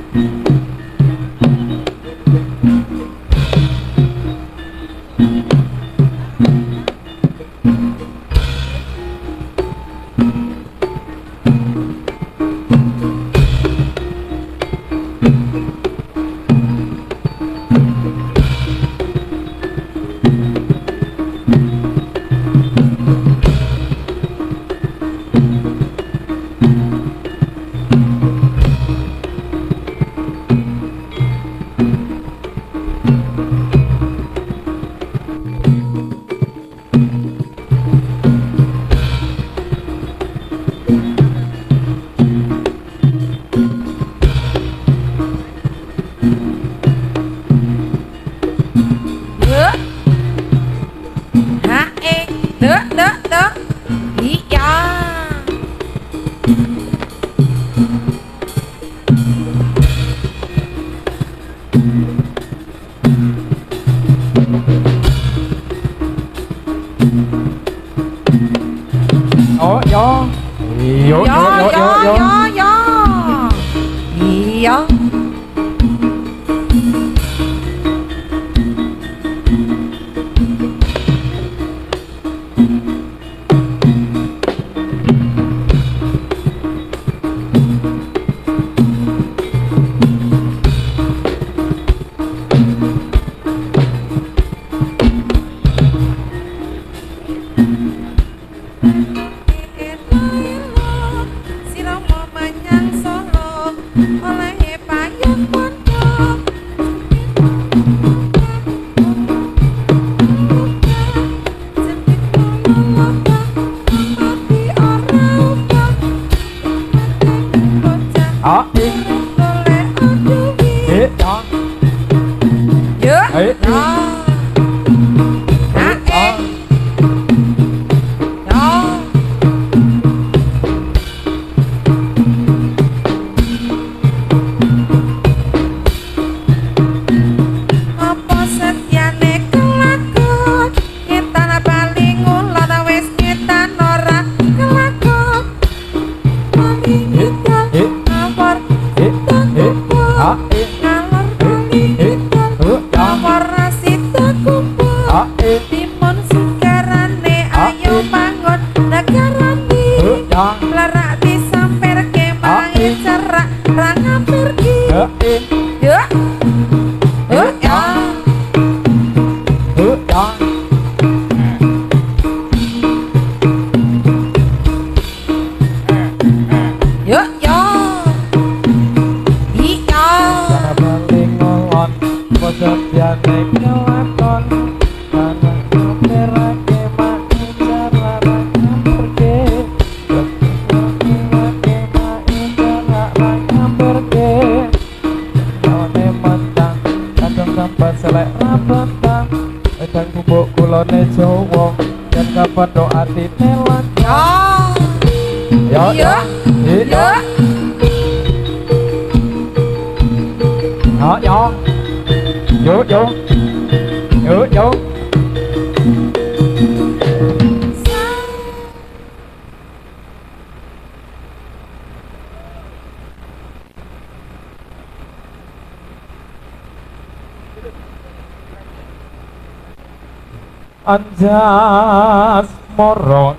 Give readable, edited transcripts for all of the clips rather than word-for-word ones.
Anjas moro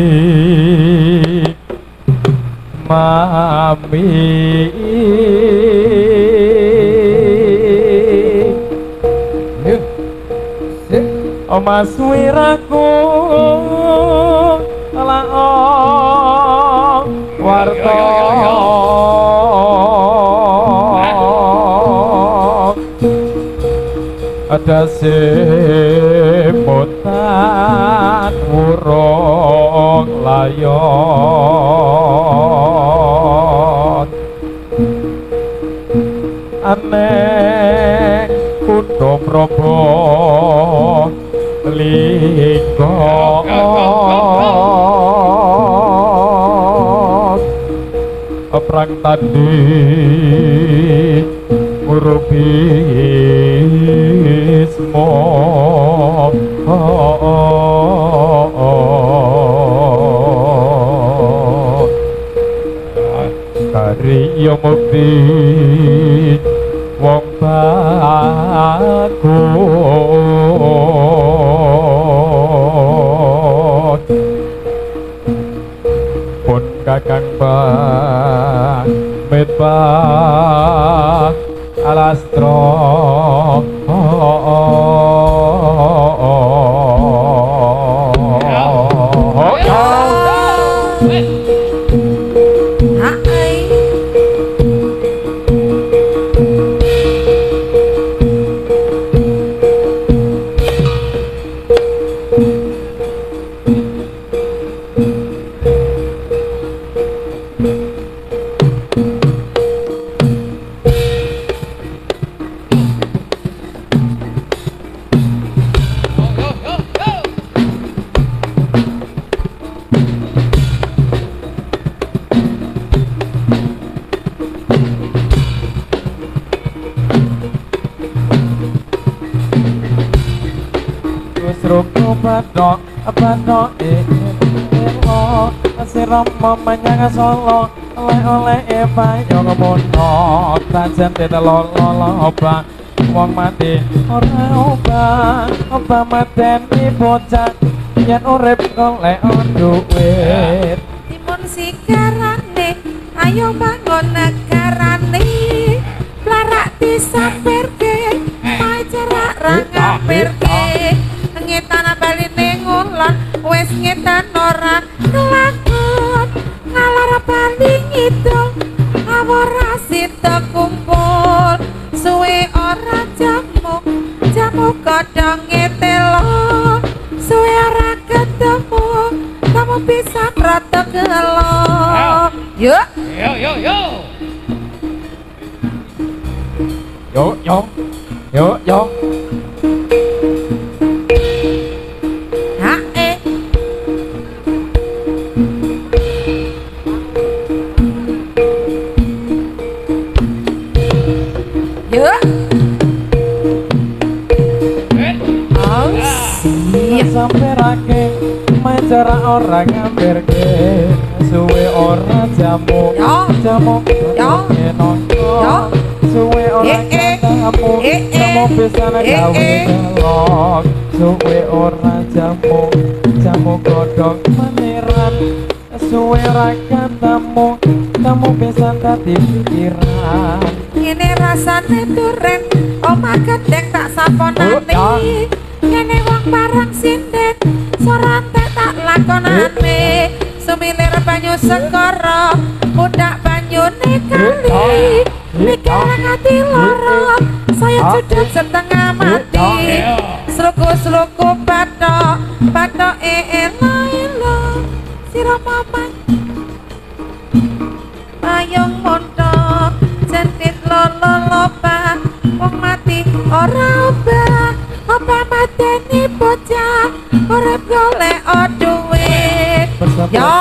ngari mami Mas wiraku laong warta ada sepotan urung layon aneh kutha prabu lingga perang tadi murubismo kari yo mukti wong bagus pun kakang pamit alastro menyang solo oleh payung mono tajan teloloba wong mati ora obah mateni bocah yen urip golek duit timun sikarane ayo bangun negarane plarak disampirke pacarak ra ngampirke ngetan baline ngulon wis ngetan ora kelakon ngalor paling itu awara sita kumpul suwe ora jamu kodonge telo suwe ora ketemu kamu bisa rata gelo yuk yo sampai rake macara orang ngampirke suwe ora jamu nongkrong suwe ora kamu bisa gawe kelok suwe ora jamu godhong maniran suwe ora kamu bisa dadi pikiran ini rasane duren omah gedeng tak saponane kene wong barang sindet sorante tak lakonane sumilir banyu sekara budak banyune kali pikiran hati loro saya judul setengah mati sluku patok elo sira mamang ayong montok jentit loloba wong mati ora obah mateni bocah urip golek duit yo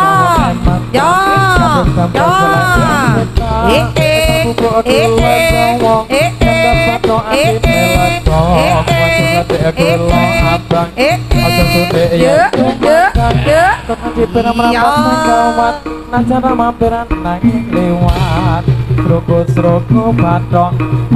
Sroko batok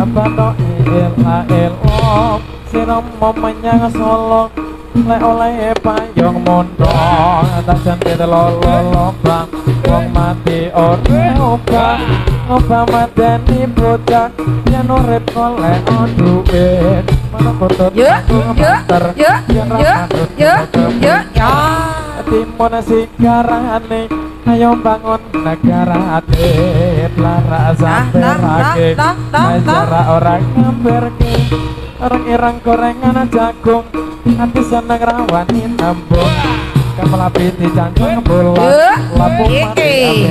el sira menyang solo lek oleh payung mondong tajan teloloba wong mati ora obah mateni bocah yen urip golek duit mana foto timun sikarane ayo bangun negara atit lara sampe lagi cara orang ngampirke orang irang gorengan jagung hati seneng rawani nambung kepelapi di jantung bola lapung mati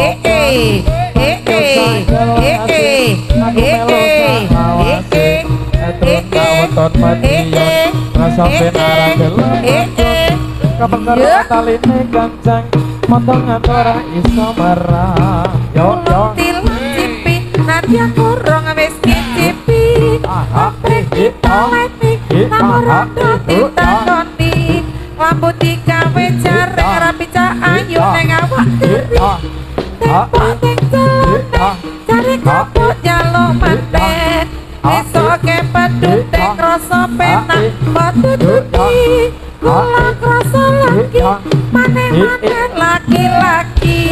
weton madiun rasa penara gelem kepengaruh tali ini gancang motong antara iso marah yo cipi nanti aku rong wis ngicipi ditaleni namurang ditakoni lampu digawe jarang rapi cak ayu neng awak diri tembok ning celana cari kapok jaluk mantek esoke pedute krasa penak metututi kula krasa lagi maneh-maneh laki-laki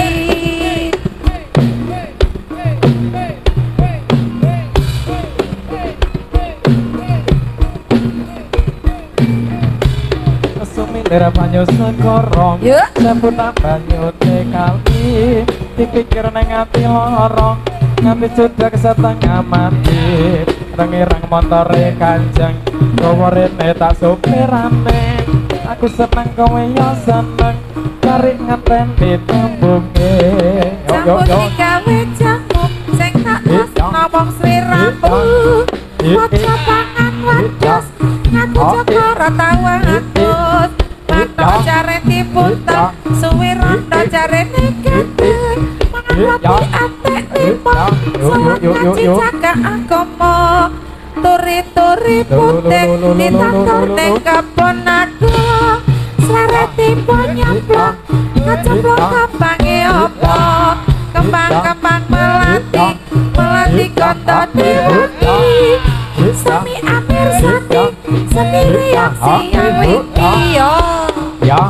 Sumilir banyu sekorong sebutan banyu kali dipikir neng ati lorong nganti sudah setengah mati rengirang motore kanjeng koworene tak supirane aku seneng kowe yo seneng cari ngeten ditembunge jamu digawe jamu sing tak tresno wong sliramu moco pangan wados ngaku cokoro tawang adus mantuk jare diputer suwi rondo jare negatif mangan roti atek limo salat ngaji jaga agama turi-turi putih ditandur ning kebon aku seret tipe nyemplung ngecemplung kembange opo kembang-kembang melati melati kondo diwangi sami amir sati sendiri yang siang witiyo ya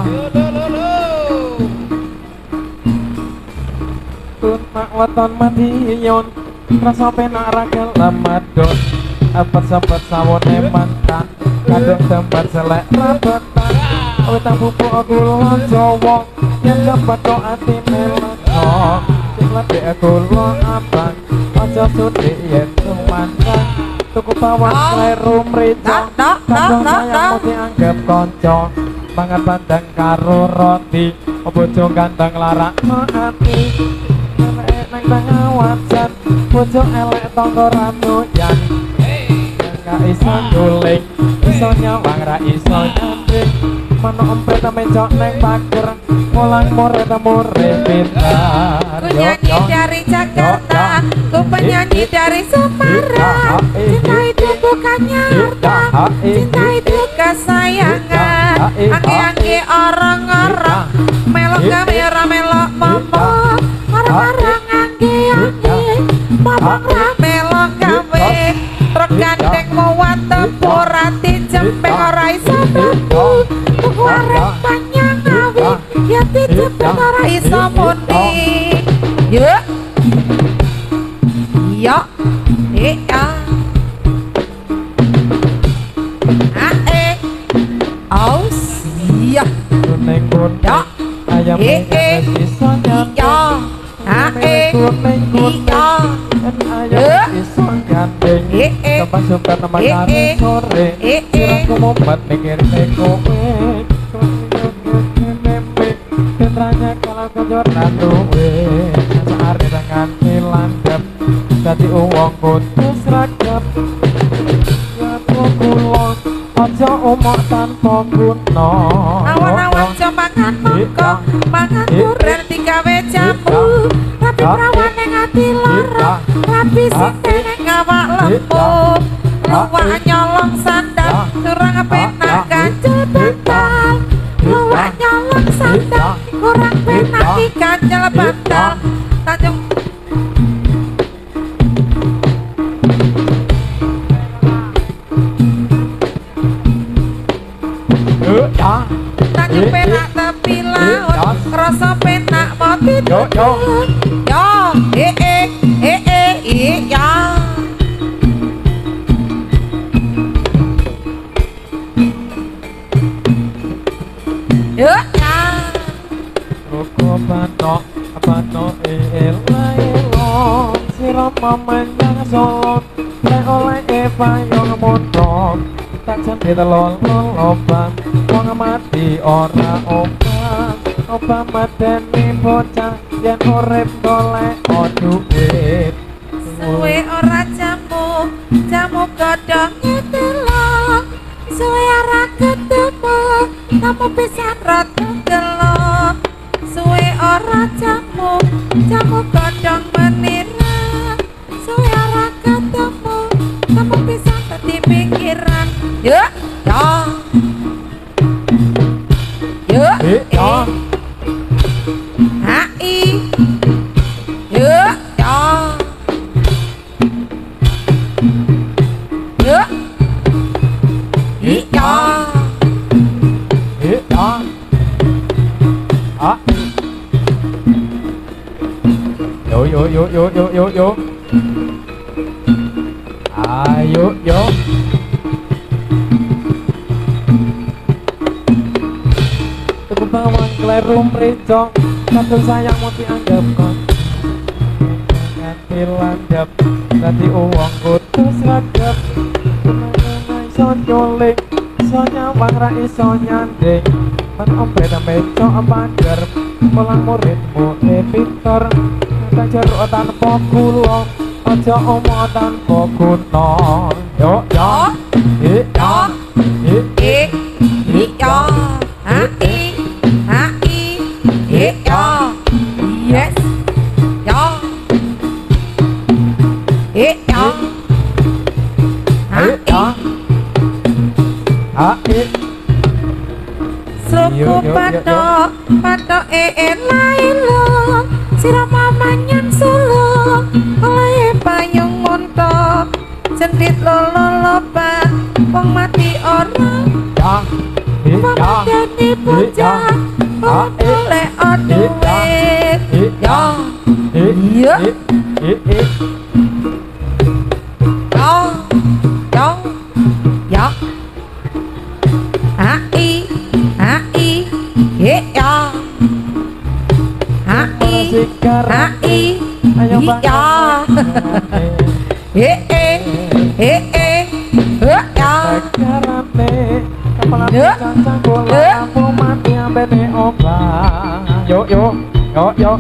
tunak weton madiyon rasa penak ragel lamadon apet-sepet sawone mantan kadang tempat selek rabetan wetang bubuk gula Jawa yang dapat do atine lega sing ledek gula abang aja sudik yen mantan tuku bawang kleru mrica kadang sayang mesti anggap kanca mangan bandeng karo roti bojo gandeng larak ati elek nang tengah wajan bojo elek tangga ranoyan gak iso guling iso nyawang ra iso nyambing mana empet mencok neng pager mulang more temure pintar ku nyanyi dari Jakarta ku penyanyi dari Semarang cinta itu bukan nyata cinta itu kesayangan anggi-anggi orang-orang melok kami ora melok momong orang-orang anggi-anggi momong ra melok kami truk gandeng muat tempur ati jempeng ora iso mlebu tuku arep banyak ngawi ya dijempeng ora iso muni yuk ya ya aus ya kuning kuning ayam iso nyambing kuning kuning ayam iso nyambing tempat suka tempat hari sore sirangku mumpet mikir kowe Tentranya kalau kejoran duwe Sehari dengan landep Jadi uang kudus ragap Jatuh kulon Ojo umok tanpa guna awan-awan jo mangan mongko mangan duren digawe jamu tapi prawan ning ati lara rapi sing ning awak lembu luwak nyolong sandal kurang penak kancil bantal luwak nyolong sandal kurang penak ki kancil bantal Tanjung Tanjung penak tepi laut rasa penak mau tidur yo ya yo ya Roko batok elo Siram memanjang solon Lek oleh payung mondok Tak cantik telon lobang Wong mati ora obang Obang medeni bocah Yen urip golek duit suwe ora jamu godhong telo suwe ora ketemu tamu pisan ratu gelo suwe ora jamu godhong menira suwe ora ketemu tamu pisan dadi pikiran yuk hai yuk Yuk. Ayo, yuk. Tuku bawang kleru mrijo, kadung sayang mau dianggap kon. Nganti landhap, dadi uwong kudu sregep. Iso nyulik, iso nyawang ra iso nyanding. Pan ompet meco pager, mulang muridmu pinter. Nang jeruk tanpa gula, aja omong tanpa guna. Yo, yes, suku patok lailo sirama manyan solo oleh payung montok sendit lolopan wong mati orang pamadani bocah oleh oduwet Yo.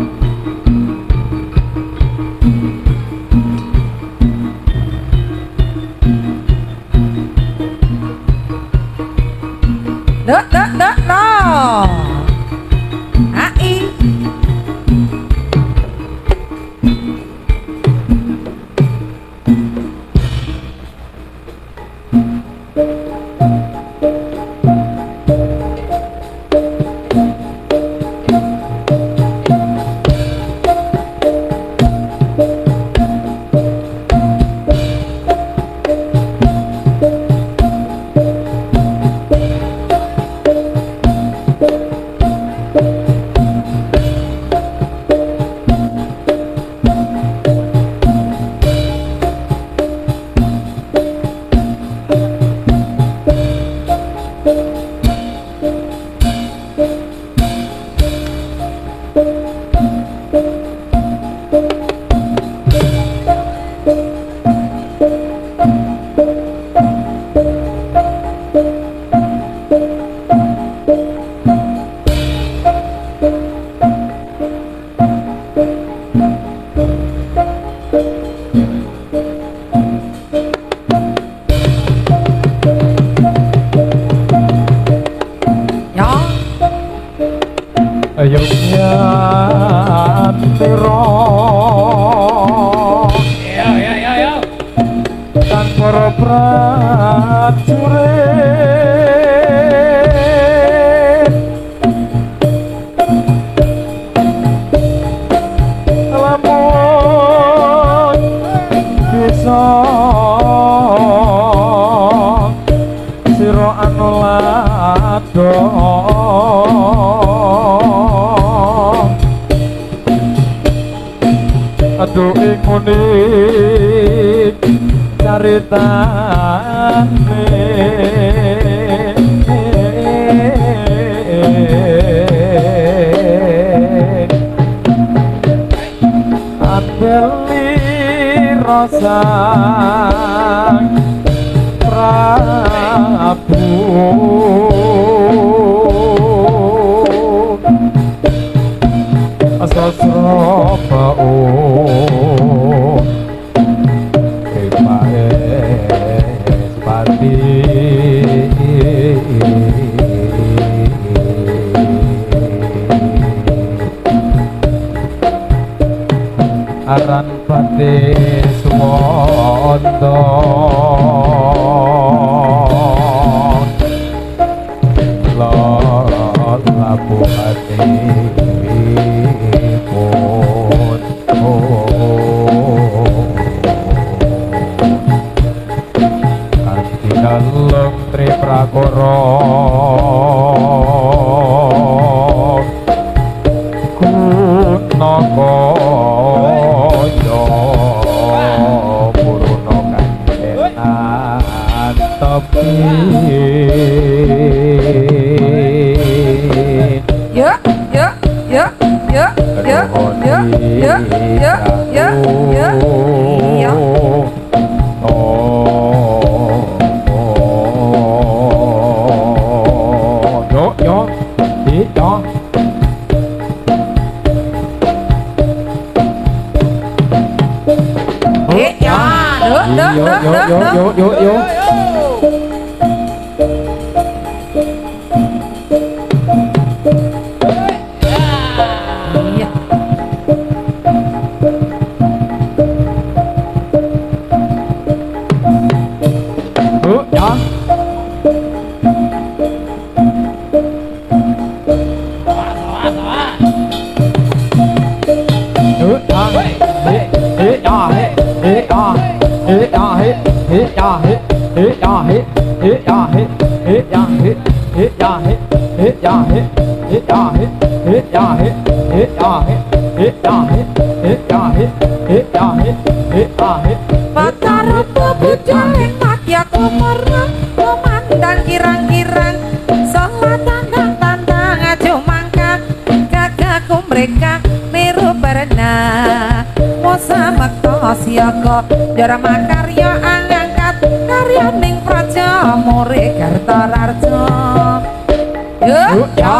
Para prajurit lamun bisa sira anu ladon aduh ingune caritane Adeli rasa Prabu Sasra bau aran pati suwanda labu ati pun kanthi dalem tri prakara kunaka tepi yuk yuk yuk yuk yuk yuk yuk yuk yuk yuk iya Yo. Patara bujang makya kumerang kumandang kirang-kirang salat tandang-tandang aja mangkat gagahku mereka niru barena mosa mekta siaga jara makarya angkat karya ning praja more Kartararja yuk ya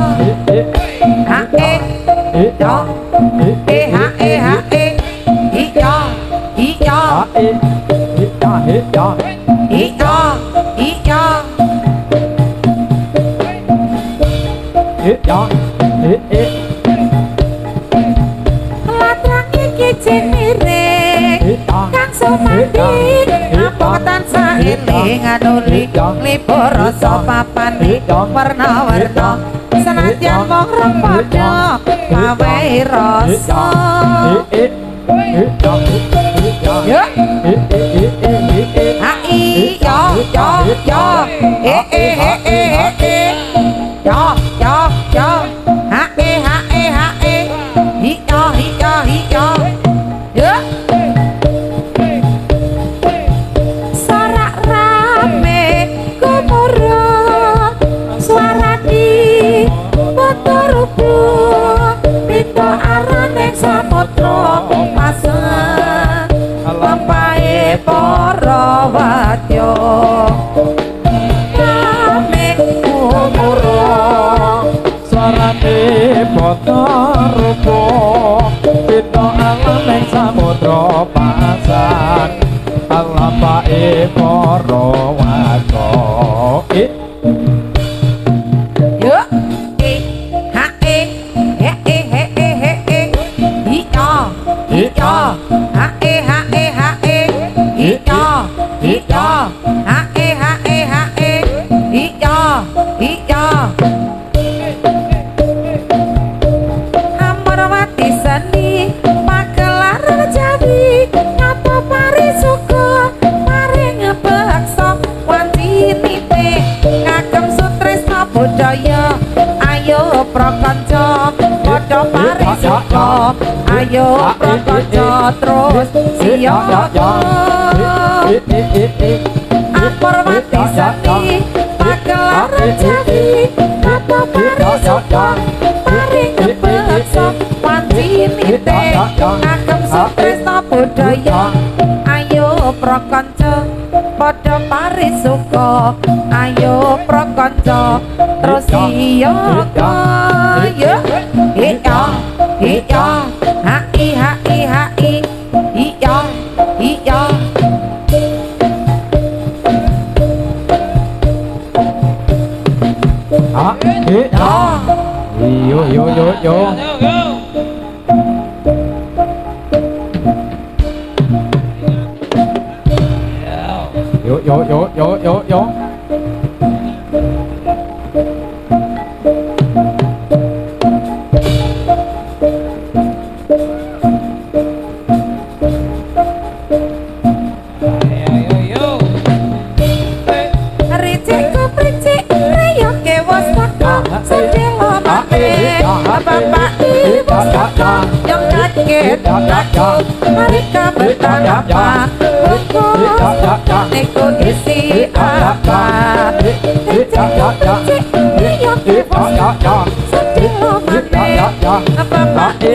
hae ya hae iya iya latrang iki jenire kang sumandi apa tansah eling anuli libur rasa papan warna-warna senadyan mung rong padha gawe rasa yo ai yo yo sorak rame kumurung suara di motorubu pintu arane samudra pasang lampahe para wadya rame kumurung suarane foto rupa pintu arane samudra pasang lampahe para wadya yuk ha he iya ha iya Amarwati seni pagelaran Jawi ngapa parisuka paring beksa wancinite kagem sutresna budaya ayo prakanca padha parisuka ayo prakanca terus siaga Amarwati seni pagelaran Jawi ngapa parisuka paring beksa wancinite kagem sutresna budaya ayo prakanca padha parisuka ayo prakanca terus siaga yo iya hai iya Yo. Ricikku pricik riyoke was padha sedelo mate bapak ibu sadha yang kaget aku mereka bertanya buku ning itu isi apa sedih lo mati apa mati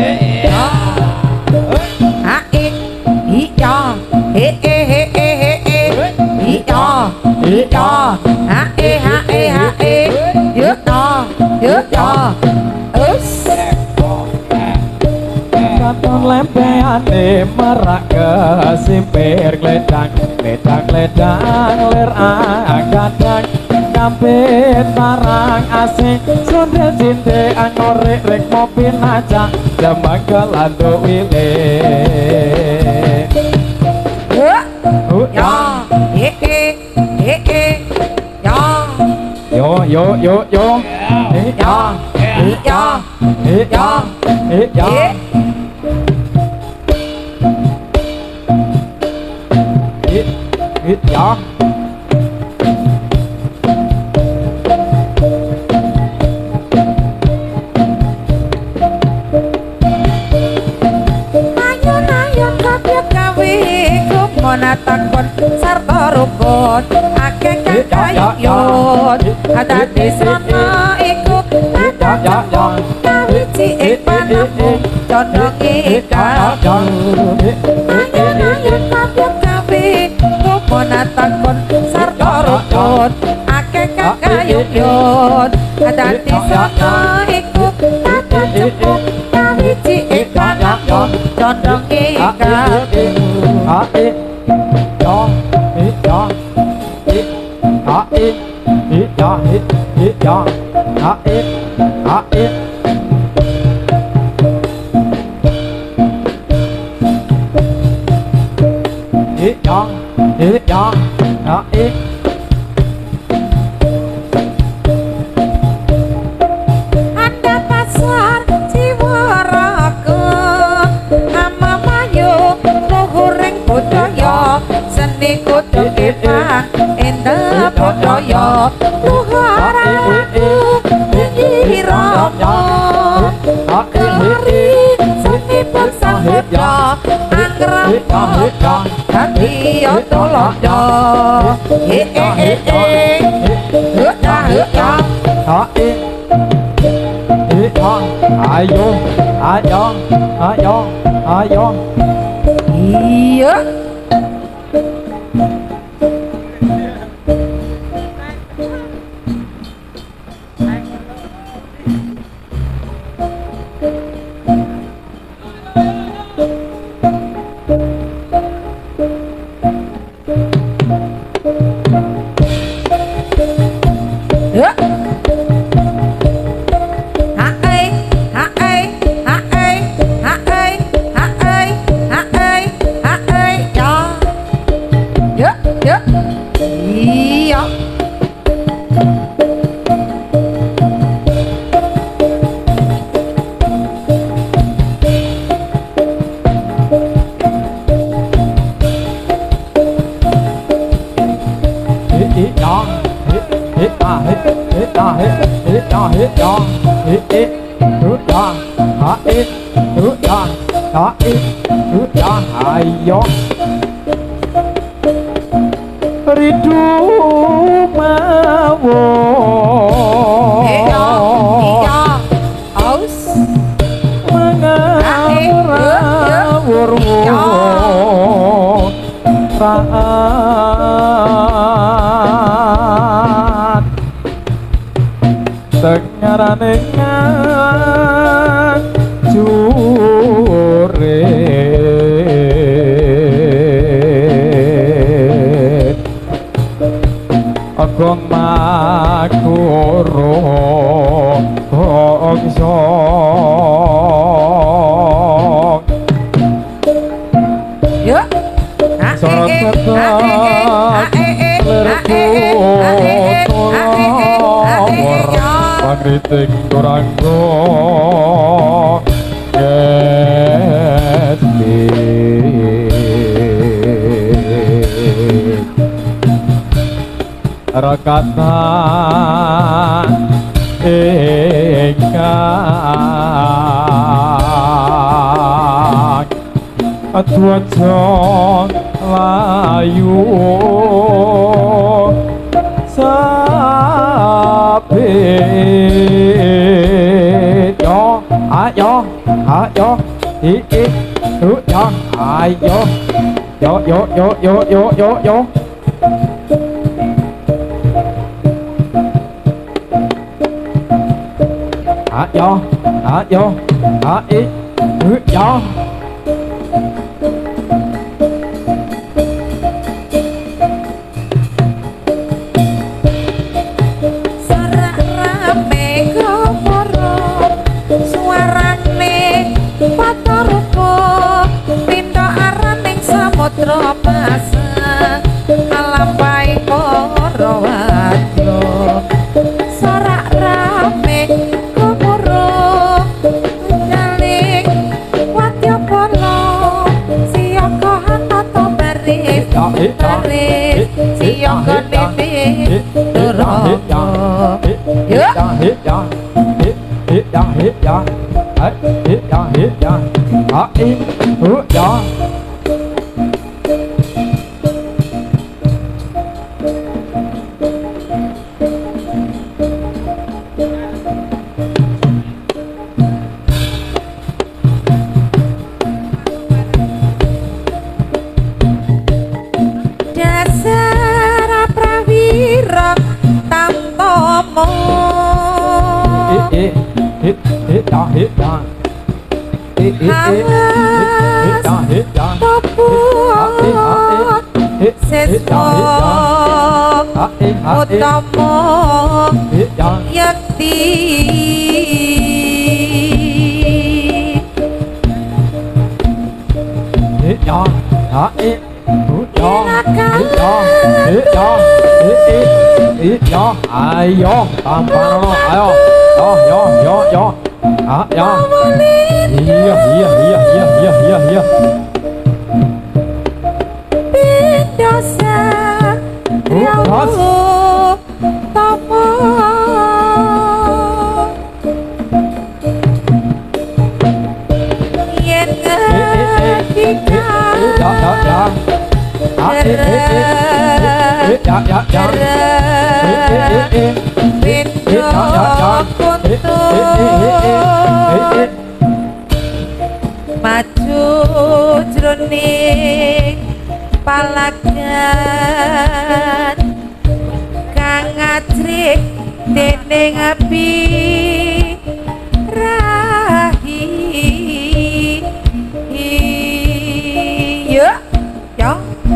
Katon lempeane merak kesimpir gledang gledang lir agadang kampit barang asing sondel cinte angorek rek mopi naja jambang kelando wile takon sarta rukun akeh kayayun ada di sana iku ada wiji panamu condongi ikatan ayun kabeh rukun takon sarta rukun akeh kayayun ada di sana iku ada wiji panamu condongi ikatan Ada pasar Ciwaraga ama mayu luhuring budaya seni kudu kepang endah budaya luharaku nyirama kari seni persahebya anggram podo dadi otolodo ayo iya ayo ridu mawon aus mengawur raat dengarane jure agong makuro ongsong yuk sorot pangriting duranggo gesti rakatan ingkang atwaja layu ayo ayo ya ayo yo ayo ya samudra pasang alampai para wadya sorak rame gemuruh nyaling wadya pala siyaga hanata baris baris siyaga nitih duraka utama yakti ayo tampano ayo yo iya dosa rawuh tama yen ngendika maju jroning palagan kang ngajrik dening api rahi yo yo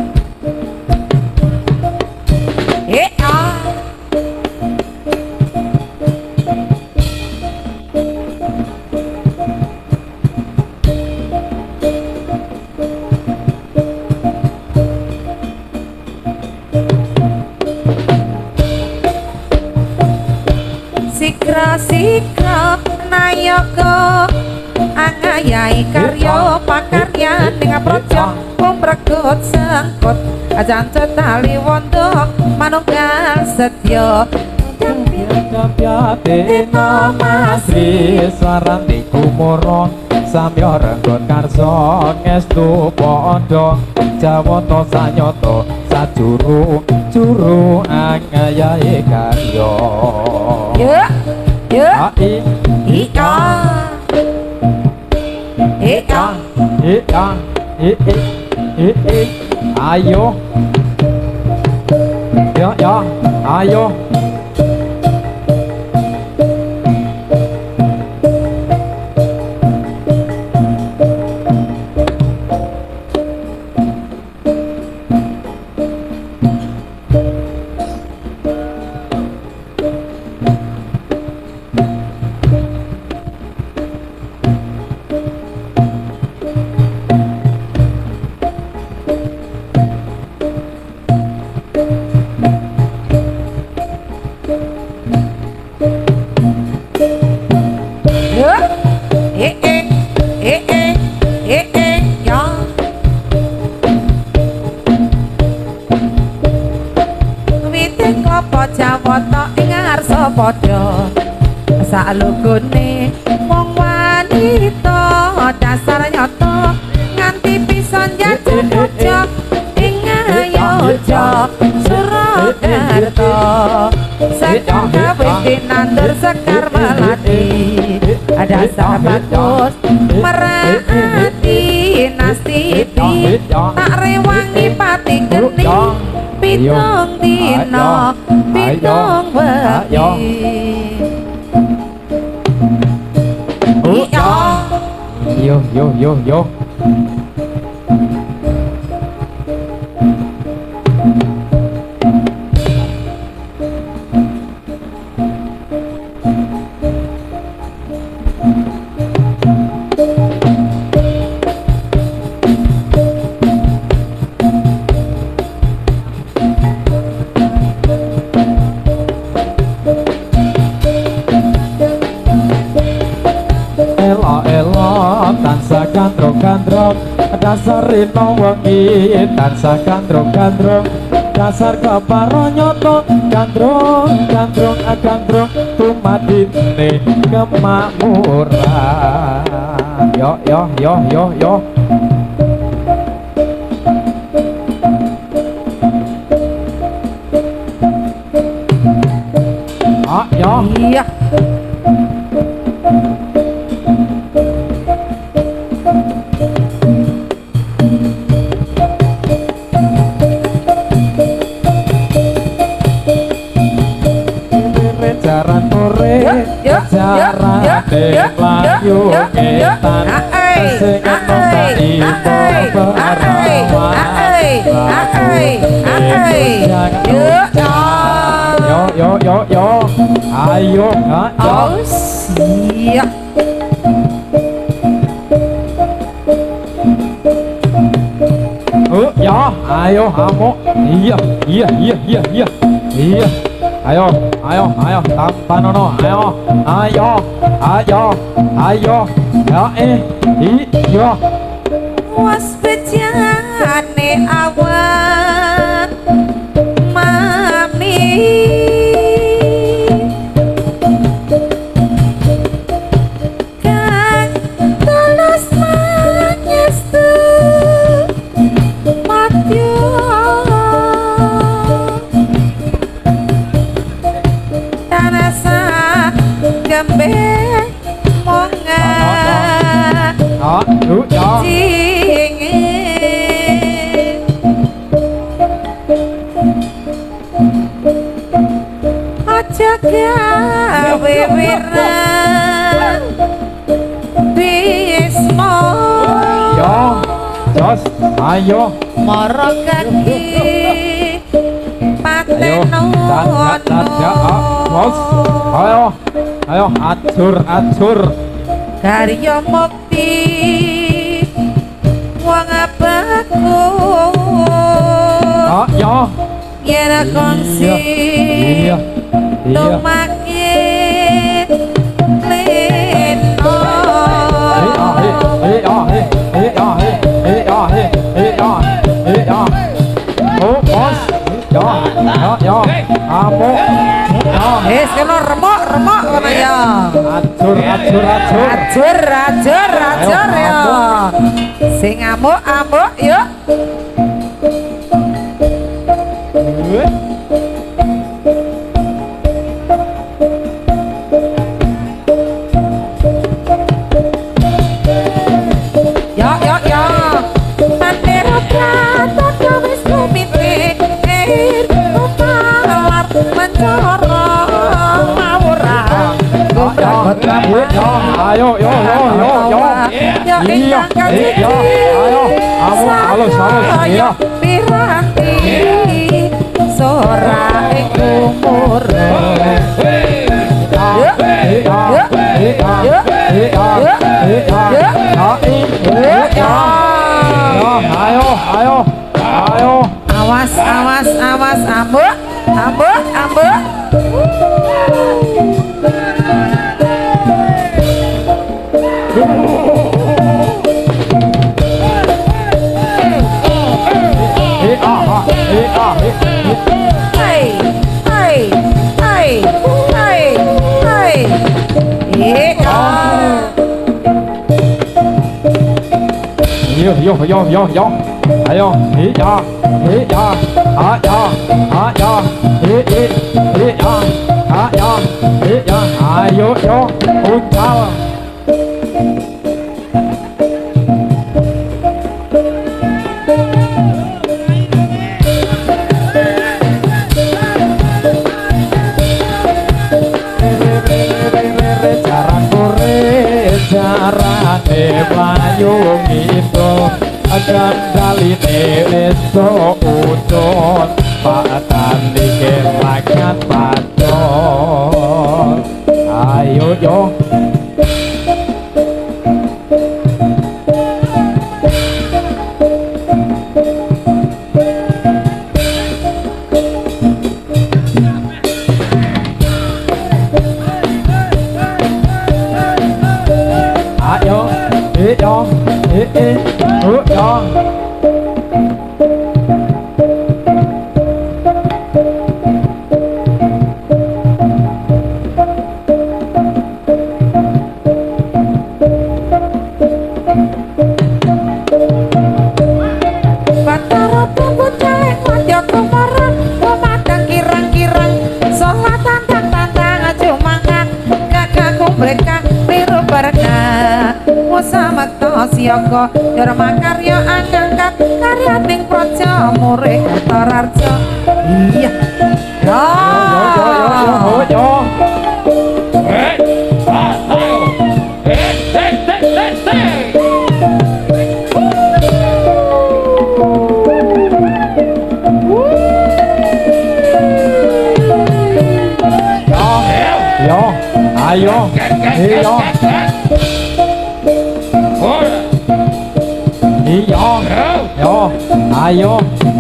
sikra nayaga angayai karya pakaryan ning praja pumregut sengkut ajan tali wanda manunggal setya Dina masri swarane kumara samya renggot karsa ngestu padha jawata sanyata sajuru juru angayahe karya ayo ayo padha salugune wong wanita dasar nyata nganti pisan jajak aja ing ayoja Surakarta sedang gawe dinandur sekar melati dasar bagus merati nasibi tak rewangi pati geni pitung dino pitung wengi yo tansah gandrong-gandrong dasar rino wengi tansah gandrong-gandrong dasar keparo nyoto gandrong-gandrong gandrong tumadine kemakmuran yo iya jaran ore jaran melayu ngetan sing nombak ipo yo ayo siap ya ayo kamu iya ayo tampanono ayo iyo was bejane awak mami kan tulus manyestu matyo tanasa gembe monga aja gawe wirang bismo ayo mara kaki pateno ayo acur karya mukti wong abaku yen kongsi tumakit leno kena remok kono ya acur ya sing amuk yuk ayo halus iya piranti sora umur ayo awas ambek yo ayo ayo uncal Suarane mlayu ngidul kendaline reso udon patani kelakan padon ayo yo Siyaga Dharma karya angkat karyaning praja murid Kartararja iya yo ayo ayo yo ayo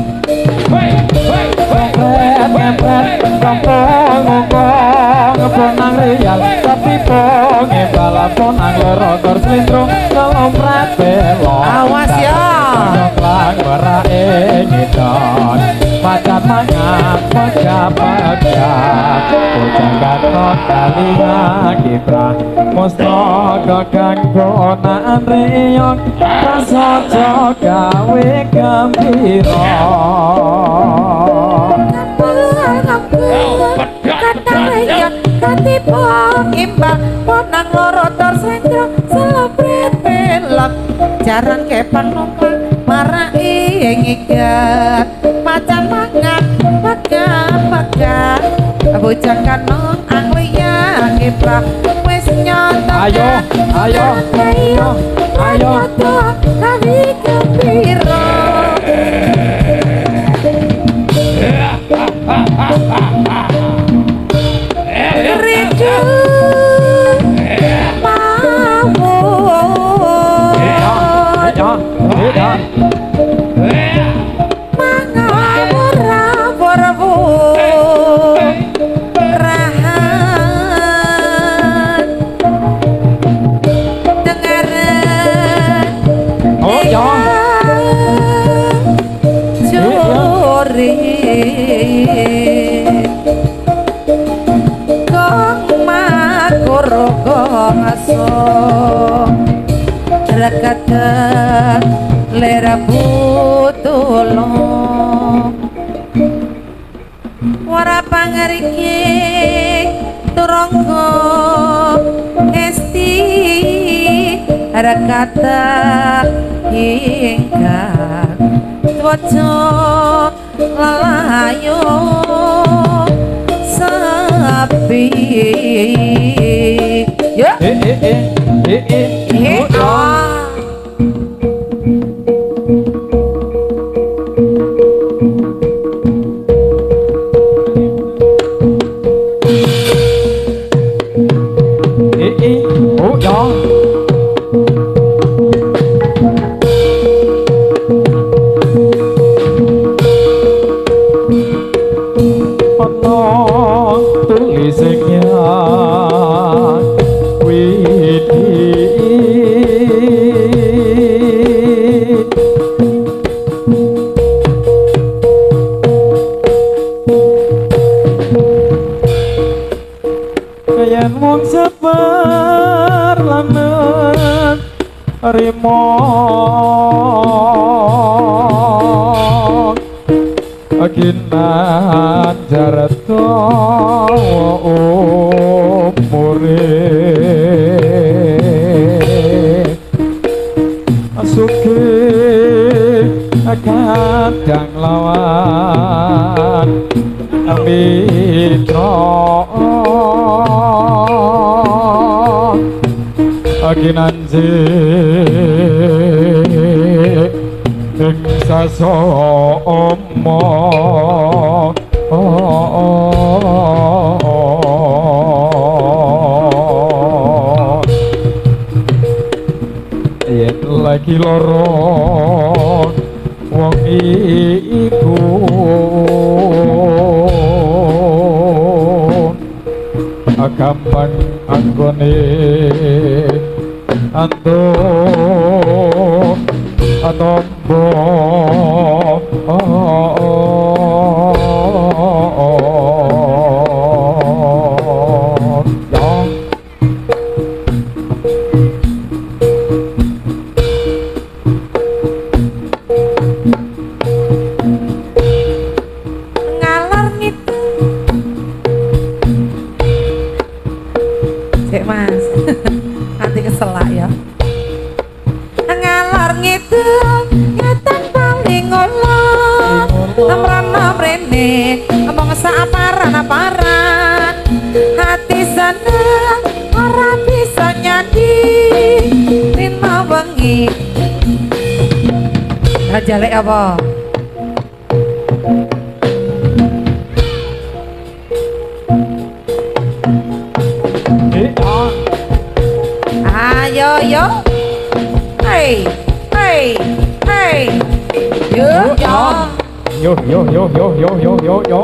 ngeponang rial tapi ponge balaponang lorokor slintro ngelomprat belo awas ya ngeklang berae ngidon macan mangan pegap-pegap bocah gatot kalinga kiprah mustaka kang ponaan riyong prasaja gawe gembira katiba imbang ponang loro tor sendro selopret pelok jarang kepang numpang marai ngigat macan mangan pegang-pegang bocah kanong angliya kiprah wis nyoto ayo ayo ayo ayo kawi gembira rindu rakata lera butolo wara pangariki turonggo esti rakata ingkang twaca lalayo sapi ya rimong kinan jarato umure asuke kadang lawan mitra kinanji ing sasoma yen lagi loro wong iku gampang anggone antuk atombo ngalor gitu cek mas nanti keselak ya ngalor gitu ngeten paling ngolong namrana mrene ngomong saaparan-aparan hati seneng ora bisa nyadi rina wengi jalek apa ayo yo hey hey hey yo yo yo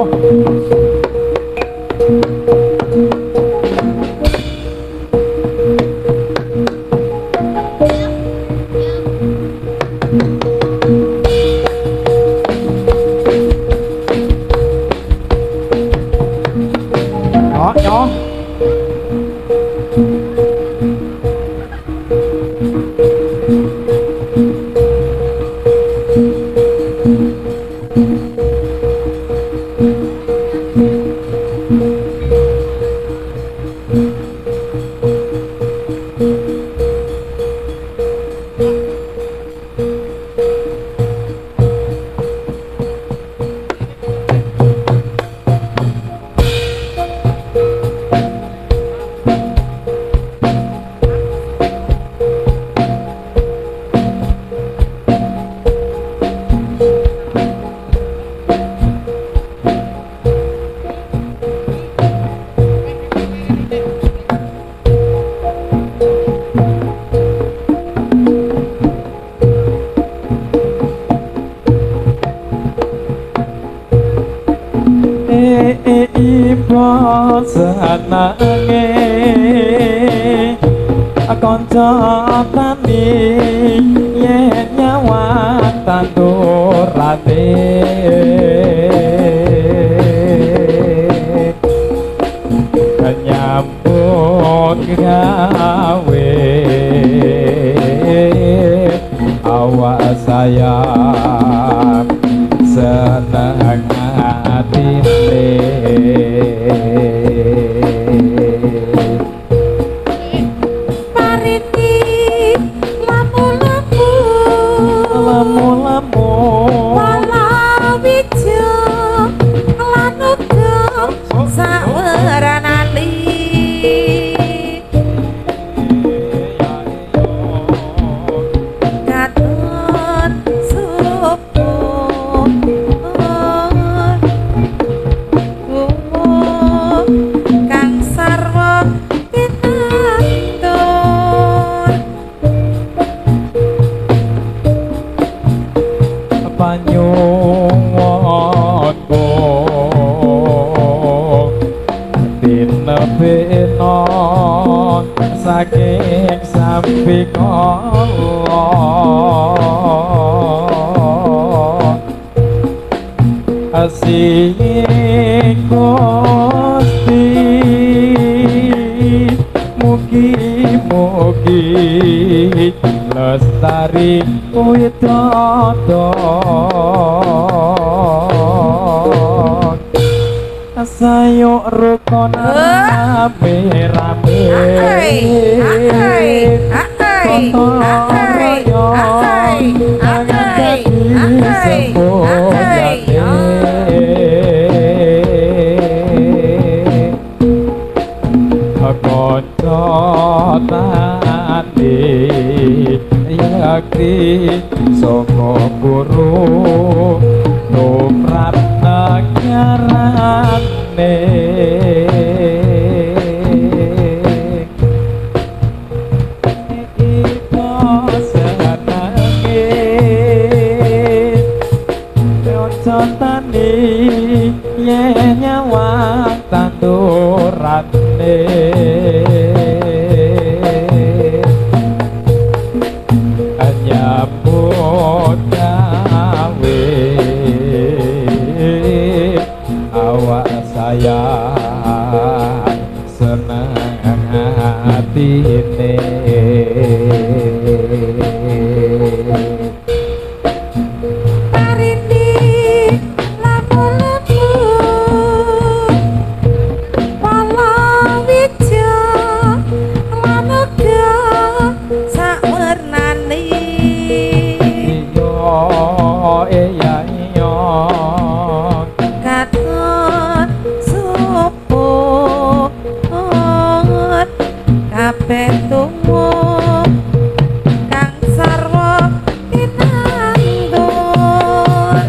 iba senenge kanca tani yen nyawang tandurane nyambut gawe awak sayang seneng atine pariti lamu-lamu walawijo lan uga saweran ali katon supo kang sarwa tinantun panyuwunku tinebena saking sampikala asih Gusti mugi-mugi lestari widodon sayuk rukun rame-rame kanca tani Lestari saka guru tumrap negarane iko senenge ojo tani yen nyawang tandurane nyambut gawe awak saya seneng hatine Parindi lamu-lamu palawija lan uga sawernané iya iya katon subuh kabeh tumut kang sarwa tinanggung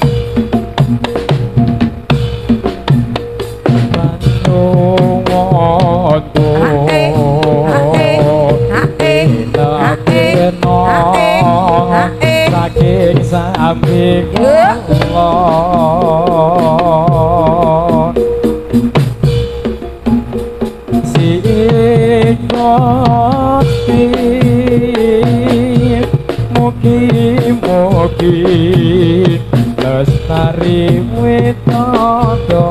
panungonku saking sami Allah si ikoti mugi-mugi lestari witodo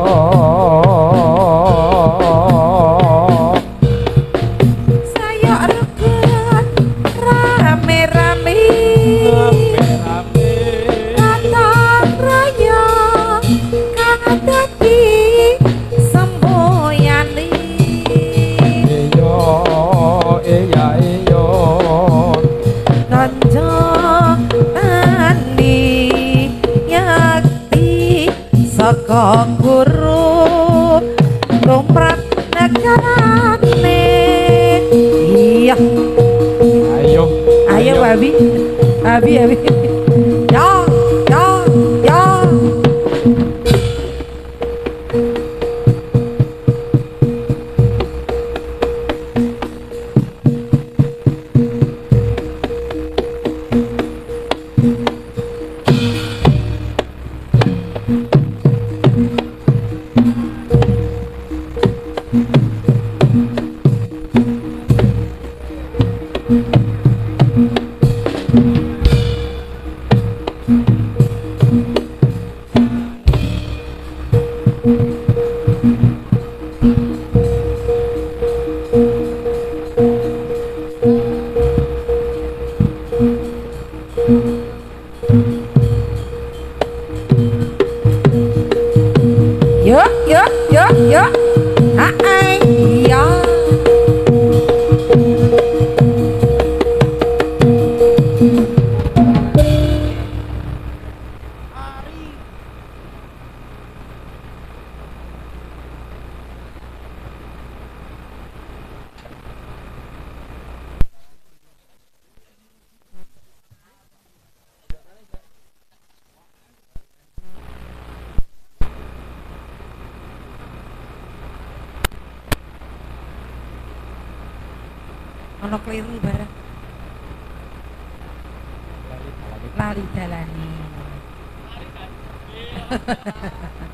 saya reget rame-rame Katang raya kang dadi semboyane iya kanca tani yakti saka guru tumrap negarane iya ayo babi ya Yuk hai iya ono keliru bareng lali dalane